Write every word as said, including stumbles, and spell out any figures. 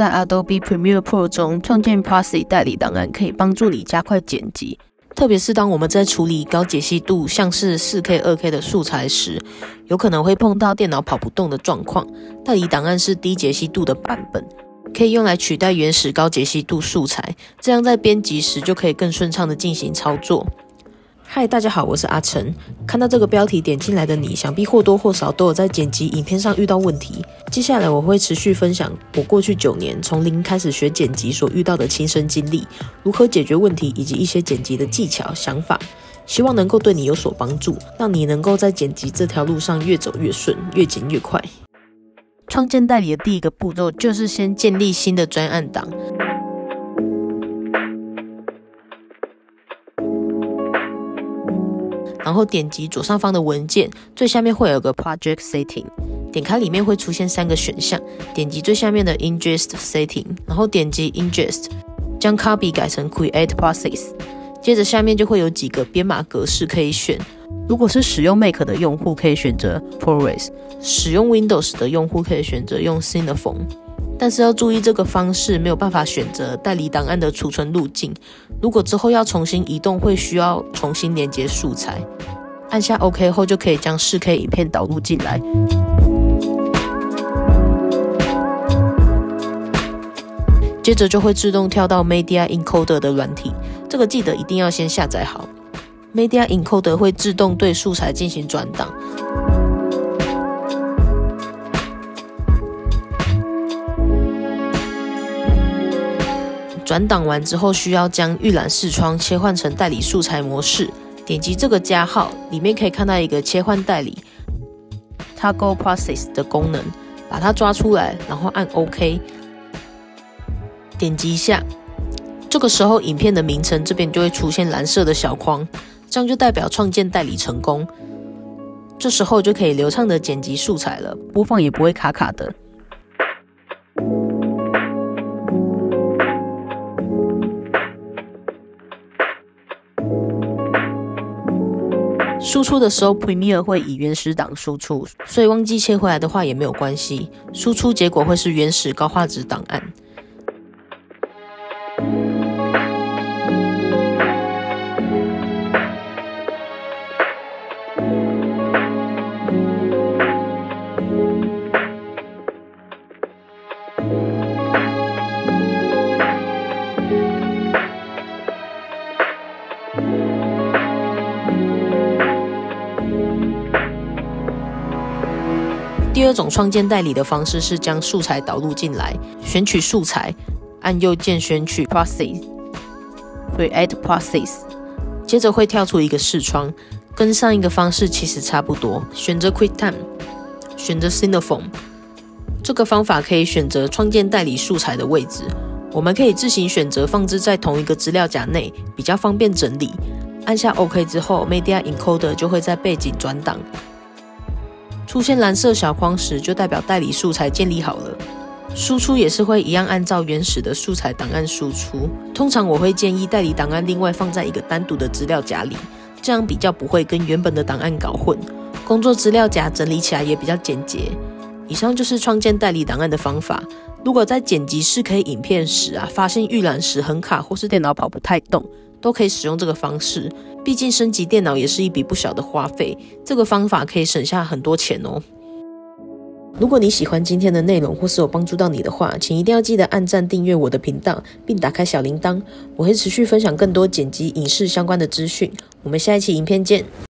在 Adobe Premiere Pro 中创建 Prothy 代理档案，可以帮助你加快剪辑。特别是当我们在处理高解析度，像是 四 K、二 K 的素材时，有可能会碰到电脑跑不动的状况。代理档案是低解析度的版本，可以用来取代原始高解析度素材，这样在编辑时就可以更顺畅的进行操作。嗨，大家好，我是阿成。看到这个标题点进来的你，想必或多或少都有在剪辑影片上遇到问题。接下来我会持续分享我过去九年从零开始学剪辑所遇到的亲身经历，如何解决问题，以及一些剪辑的技巧、想法，希望能够对你有所帮助，让你能够在剪辑这条路上越走越顺，越剪越快。创建代理的第一个步骤就是先建立新的专案档。然后点击左上方的文件，最下面会有个 Project Setting， 点开里面会出现三个选项，点击最下面的 Ingest Setting， 然后点击 Ingest， 将 Copy 改成 Create Process， 接着下面就会有几个编码格式可以选。如果是使用 Mac 的用户可以选择 ProRes， 使用 Windows 的用户可以选择用 Cinephone。但是要注意，这个方式没有办法选择代理档案的储存路径。如果之后要重新移动，会需要重新连接素材。按下 OK 后，就可以将 四 K 影片导入进来。接着就会自动跳到 Media Encoder 的软体，这个记得一定要先下载好。Media Encoder 会自动对素材进行转档。转档完之后，需要将预览视窗切换成代理素材模式，点击这个加号，里面可以看到一个切换代理 Toggle Process 的功能，把它抓出来，然后按 OK， 点击一下，这个时候影片的名称这边就会出现蓝色的小框，这样就代表创建代理成功。这时候就可以流畅的剪辑素材了，播放也不会卡卡的。输出的时候 Premiere 会以原始档输出，所以忘记切回来的话也没有关系，输出结果会是原始高画质档案。第二种创建代理的方式是将素材导入进来，选取素材，按右键选取 Process Create Process， 接着会跳出一个视窗，跟上一个方式其实差不多，选择 QuickTime， 选择 Cinephone。 这个方法可以选择创建代理素材的位置，我们可以自行选择放置在同一个资料夹内，比较方便整理。按下 OK 之后， Media Encoder 就会在背景转档，出现蓝色小框时，就代表代理素材建立好了。输出也是会一样按照原始的素材档案输出。通常我会建议代理档案另外放在一个单独的资料夹里，这样比较不会跟原本的档案搞混，工作资料夹整理起来也比较简洁。以上就是创建代理档案的方法。如果在剪辑 四 K 影片时啊，发现预览时很卡或是电脑跑不太动，都可以使用这个方式。毕竟升级电脑也是一笔不小的花费，这个方法可以省下很多钱哦。如果你喜欢今天的内容或是有帮助到你的话，请一定要记得按赞订阅我的频道，并打开小铃铛，我会持续分享更多剪辑影视相关的资讯。我们下一期影片见。